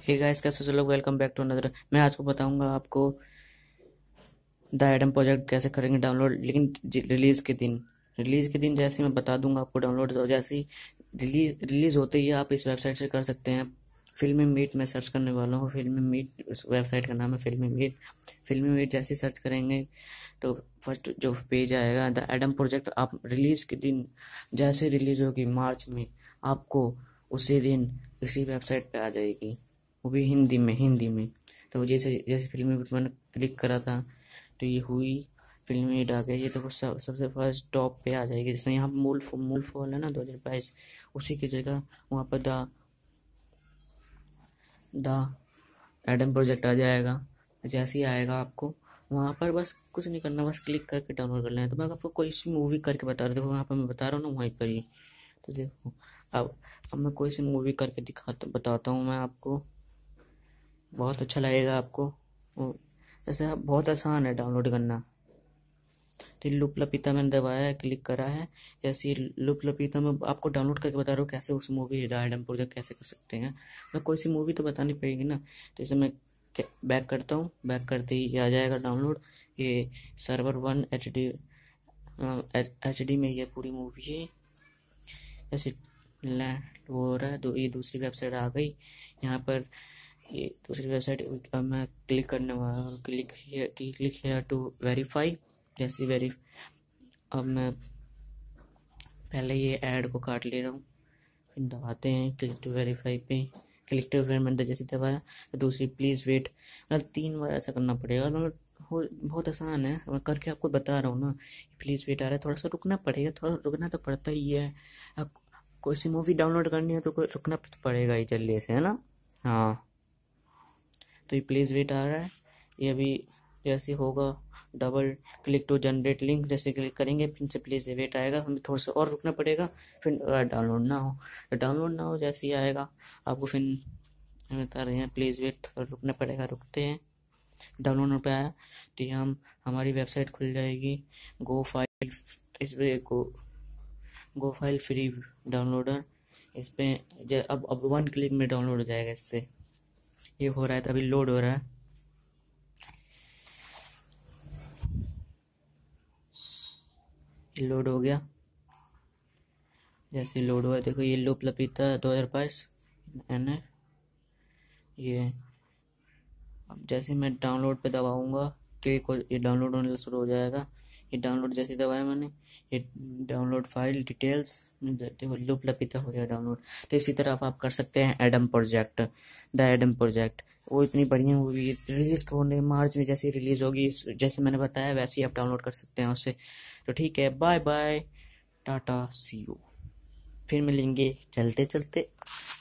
Hey guys, कैसे हो लोग। Welcome back to another. मैं आज को बताऊंगा आपको द एडम प्रोजेक्ट कैसे करेंगे डाउनलोड, लेकिन रिलीज़ के दिन जैसे मैं बता दूंगा आपको डाउनलोड। और जैसे ही रिलीज़ होते ही आप इस वेबसाइट से कर सकते हैं। फिल्मी मीट में सर्च करने वाला हूँ। फिल्मी मीट, उस वेबसाइट का नाम है फिल्मी मीट। फिल्मी मीट जैसे सर्च करेंगे तो फर्स्ट जो पेज आएगा द एडम प्रोजेक्ट, आप रिलीज़ के दिन जैसे रिलीज़ होगी मार्च में, आपको उसी दिन इसी वेबसाइट पे आ जाएगी, वो भी हिंदी में। तो जैसे जैसे फिल्मी मीट मैंने क्लिक करा था तो ये हुई फिल्मी मीट आ गई। ये तो सबसे फर्स्ट टॉप पे आ जाएगी। जैसे यहाँ मूल फॉल है ना 2022, उसी की जगह वहाँ पर द एडम प्रोजेक्ट आ जाएगा। जैसे ही आएगा आपको वहाँ पर बस कुछ नहीं करना, बस क्लिक करके डाउनलोड कर लेना। तो मैं आपको कोई सी मूवी करके बता रहा हूँ, देखो वहाँ पर मैं बता रहा हूँ ना, वहीं पर ही। तो देखो अब मैं कोई सी मूवी करके बताता हूँ मैं आपको, बहुत अच्छा लगेगा आपको। जैसे आप, बहुत आसान है डाउनलोड करना। तो लुप लपीता मैंने दबाया है, क्लिक करा है। जैसे लुप लपीता में आपको डाउनलोड करके बता रहा हूँ कैसे उस मूवी एडम प्रोजेक्ट कैसे कर सकते हैं। मतलब कोई सी मूवी तो बतानी पड़ेगी ना। तो इसे मैं बैक करता हूँ। बैक करते ही आ जाएगा डाउनलोड। ये सर्वर 1 HD में ये पूरी मूवी है। जैसे लैंड हो रहा है तो ये दूसरी वेबसाइट आ गई। यहाँ पर ये दूसरी वेबसाइट, अब मैं क्लिक करने वाला हूँ। Click here to verify. जैसे अब मैं पहले ये ऐड को काट ले रहा हूँ, फिर दबाते हैं क्लिक टू वेरीफाई पे। क्लिक टू वेरीफाई मैंने जैसे दबाया तो दूसरी प्लीज़ वेट, मतलब 3 बार ऐसा करना पड़ेगा। मतलब बहुत आसान है, मैं करके आपको बता रहा हूँ ना। प्लीज़ वेट आ रहा है, थोड़ा सा रुकना पड़ेगा, थोड़ा रुकना तो पड़ता ही है। अब कोई सी मूवी डाउनलोड करनी है तो कोई रुकना तो पड़ेगा ही जल्दी से, है ना। हाँ, तो ये प्लीज़ वेट आ रहा है। ये अभी जैसे होगा double click to generate link, जैसे क्लिक करेंगे फिर से प्लीज़ वेट आएगा, हमें थोड़ा सा और रुकना पड़ेगा। फिर डाउनलोड ना हो जैसे ही आएगा आपको फिर हम बता रहे हैं प्लीज़ वेट, थोड़ा रुकना पड़ेगा। रुकते हैं। डाउनलोड पे आया तो ये हमारी वेबसाइट खुल जाएगी। गो फाइल, इस पे गो फाइल फ्री डाउनलोडर, इस पे अब 1 क्लिक में डाउनलोड हो जाएगा इससे। ये हो रहा है तो अभी लोड हो रहा है। लोड हो गया। जैसे लोड हुआ देखो, ये लूप लपीता 2022 एन है ये। अब जैसे मैं डाउनलोड पे दबाऊंगा क्लिक, ये डाउनलोड होने शुरू हो जाएगा। ये डाउनलोड जैसे दबाया मैंने, ये डाउनलोड फाइल डिटेल्स देखो लूप लपीता हो गया डाउनलोड। तो इसी तरह आप कर सकते हैं Adam project, the Adam project. वो इतनी बढ़िया मूवी रिलीज होने मार्च में, जैसे रिलीज होगी जैसे मैंने बताया वैसे ही आप डाउनलोड कर सकते हैं उससे। तो ठीक है, बाय बाय, टाटा, सी यू। फिर मिलेंगे चलते चलते।